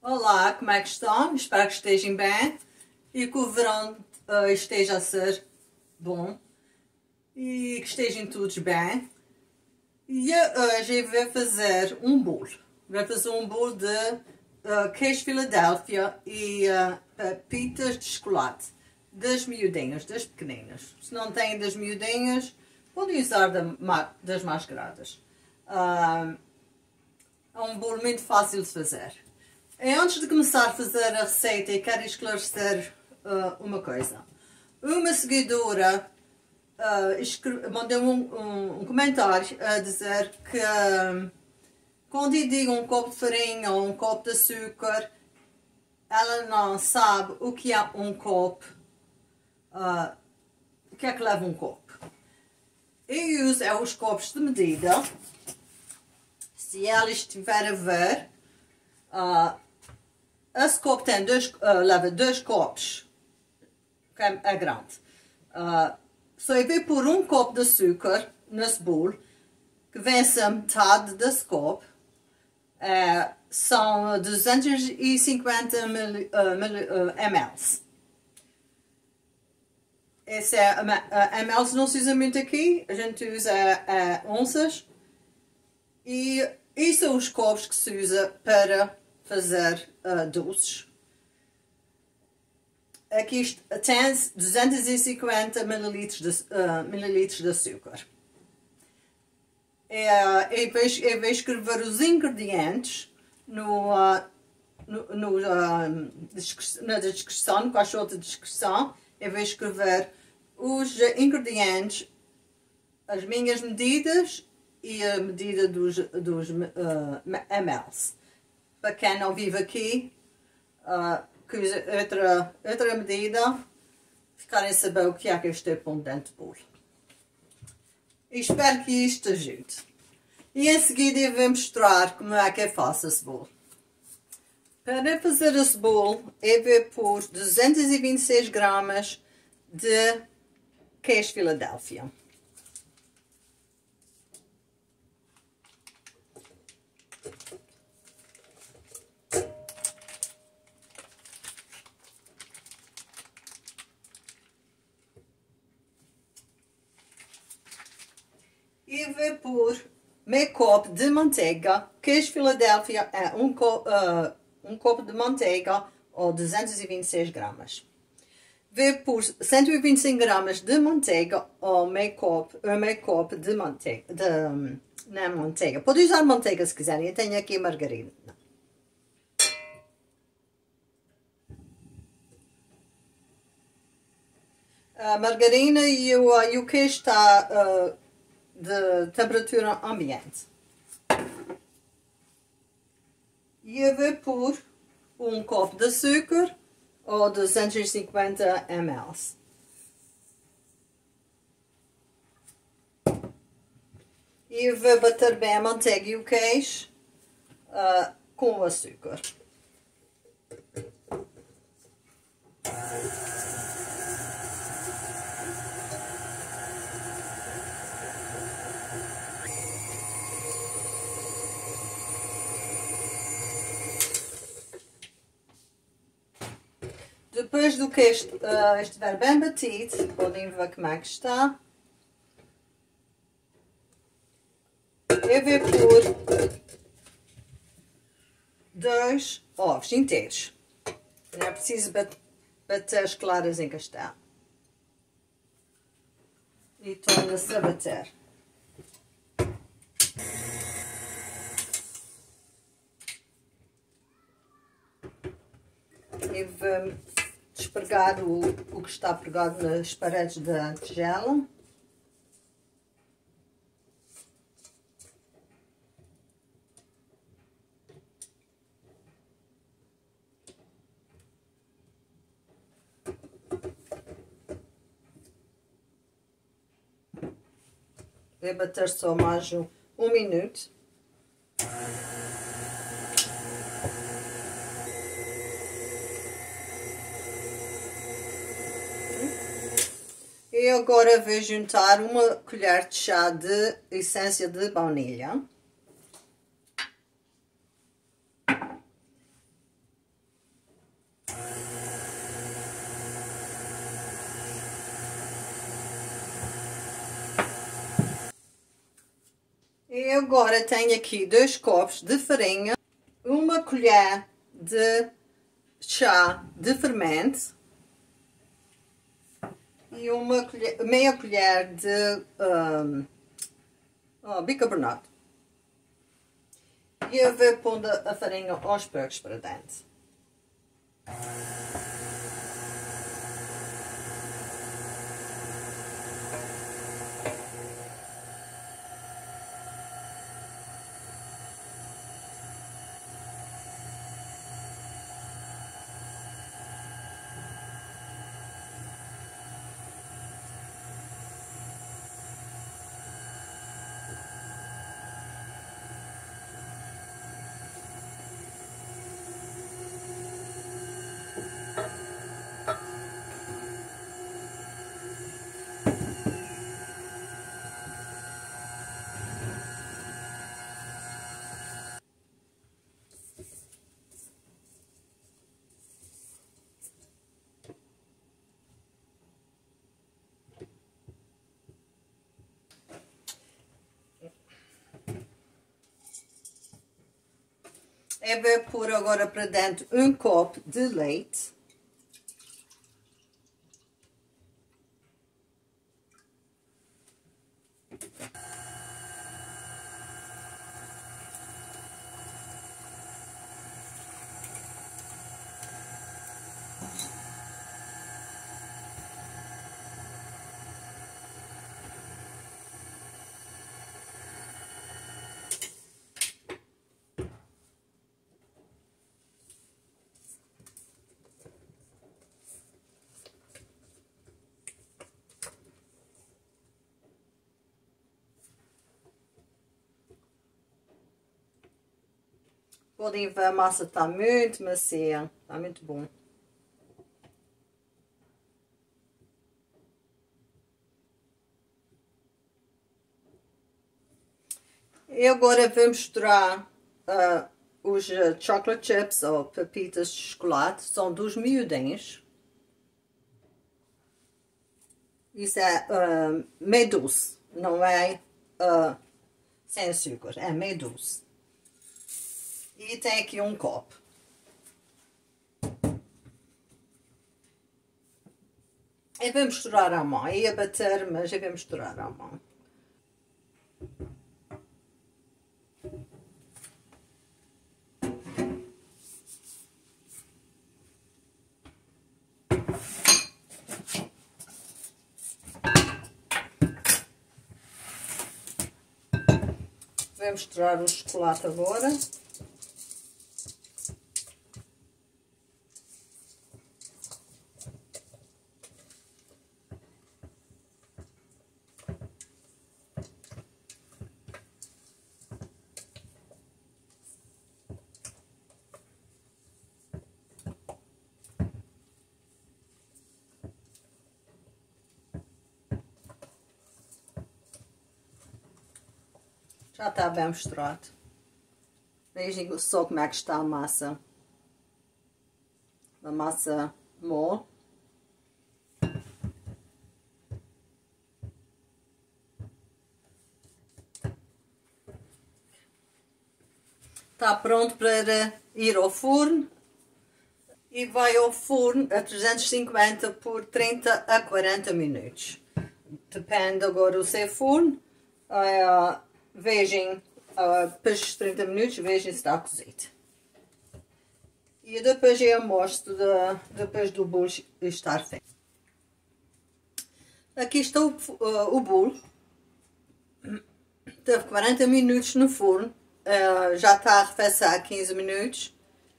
Olá, como é que estão? Espero que estejam bem e que o verão esteja a ser bom e que estejam todos bem. E hoje eu vou fazer um bolo. Vou fazer um bolo de queijo Filadélfia e pepitas de chocolate. Das miudinhas, das pequeninas. Se não têm das miudinhas, podem usar das mais grandes. É um bolo muito fácil de fazer. E antes de começar a fazer a receita, eu quero esclarecer uma coisa. Uma seguidora mandou um comentário a dizer que quando eu digo um copo de farinha ou um copo de açúcar, ela não sabe o que é um copo, o que é que leva um copo. Eu uso os copos de medida. Se ela estiver a ver, esse copo tem leva 2 copos, que é grande. Só eu vou pôr um copo de açúcar nesse bolo, que vem a metade desse copo. São 250 ml. Esse ml não se usa muito aqui, a gente usa onças. E são os copos que se usa para fazer doces. Aqui tem 250 mililitros de açúcar. Eu vou escrever os ingredientes na descrição, no caixote de descrição. Eu vou escrever os ingredientes, as minhas medidas e a medida dos ml. Para quem não vive aqui, que usa outra medida, ficarem a saber o que é que eu estou pondo dentro do bolo. E espero que isto ajude. E em seguida eu vou mostrar como é que eu faço esse bolo. Para fazer esse bolo, eu vou pôr 226 gramas de queijo Filadélfia. E vou pôr meio copo de manteiga. Queijo Filadélfia é um copo de manteiga ou 226 gramas. Vou pôr 125 gramas de manteiga ou meio copo de manteiga. Não manteiga. Pode usar manteiga se quiserem. Eu tenho aqui margarina. A margarina e o queijo está de temperatura ambiente. E eu vou pôr um copo de açúcar ou 250 ml. E eu vou bater bem a manteiga e o queijo com o açúcar. Depois do queijo estiver bem batido, podem ver como é que está. Eu vou pôr 2 ovos inteiros. Não é preciso bater as claras em castelo. E torna-se a bater. E vou despregar o que está pregado nas paredes da tigela. Vou bater só mais um minuto. E agora vou juntar uma colher de chá de essência de baunilha. agora tenho aqui 2 copos de farinha, 1 colher de chá de fermento e meia colher de bicarbonato. E eu vou pondo a farinha aos poucos para dentro. Eu vou pôr agora para dentro 1 copo de leite. Podem ver, a massa está muito macia, está muito bom. E agora vou misturar os chocolate chips ou pepitas de chocolate, são dos miudinhos. Isso é meio doce, não é sem açúcar, é meio doce. E tem aqui 1 copo. Eu vou misturar à mão, ia bater, mas eu vou misturar à mão. Vou misturar o chocolate agora. Já está bem misturado. Vejam só como é que está a massa. A massa mole. Está pronto para ir ao forno. E vai ao forno a 350 por 30 a 40 minutos. Depende agora do seu forno. Vejam, depois dos 30 minutos, vejam se está cozido. E depois eu mostro depois do bolo estar feito. Aqui está o bolo. Teve 40 minutos no forno. Já está a arrefecer 15 minutos.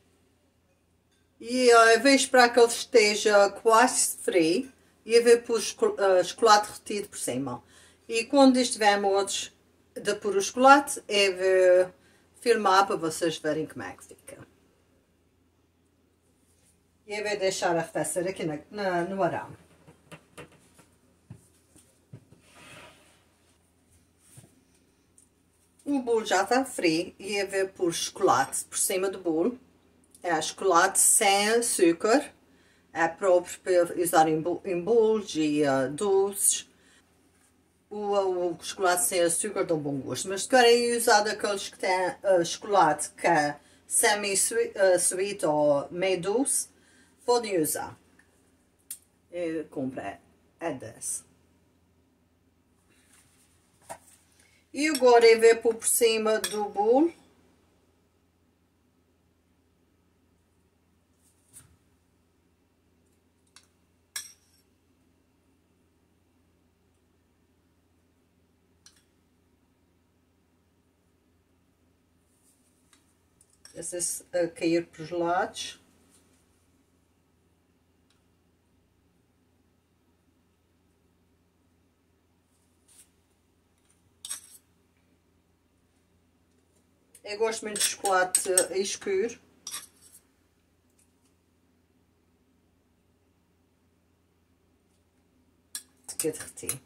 E eu vou esperar que ele esteja quase frio. E eu vou pôr chocolate retido por cima. E quando estiver morto de pôr o chocolate, eu vou filmar para vocês verem como é que fica. E eu vou deixar arrefecer aqui no arame. O bolo já está frio e eu vou pôr chocolate por cima do bolo. É chocolate sem açúcar. É próprio para usar em bolos e doces. o chocolate sem açúcar dá um bom gosto. Mas se querem usar daqueles que têm chocolate que é semi-sweet ou meio doce, podem usar. Eu comprei desse. E agora eu vou pôr por cima do bolo. Esse a cair para os lados. Eu gosto muito de chocolate escuro. Que eu derreti.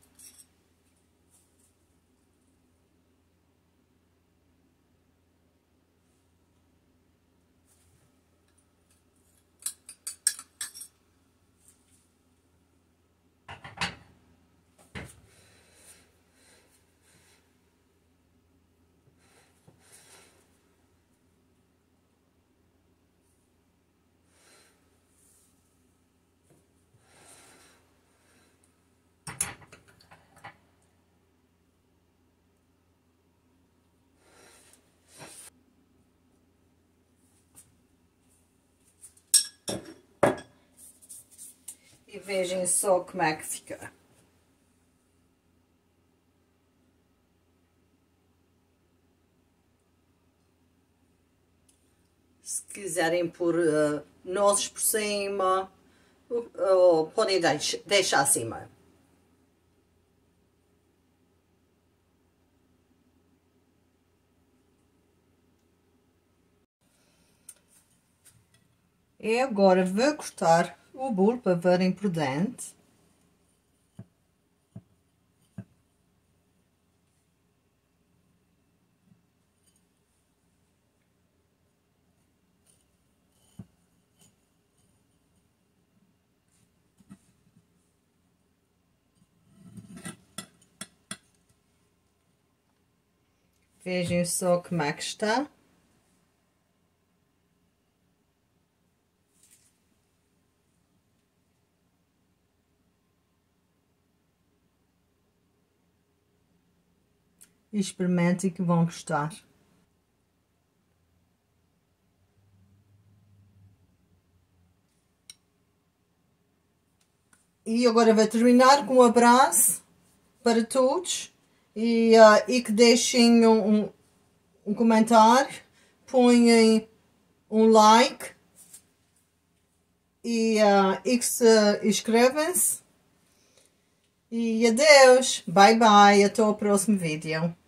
E vejam só como é que fica. Se quiserem pôr nozes por cima, podem deixar acima. E agora vou cortar o bolo para verem por dentro. Vejam só como é que está. Experimentem que vão gostar. E agora vou terminar com um abraço para todos e que deixem um comentário, ponham um like e que se inscrevam-se. E adeus, bye bye, até o próximo vídeo.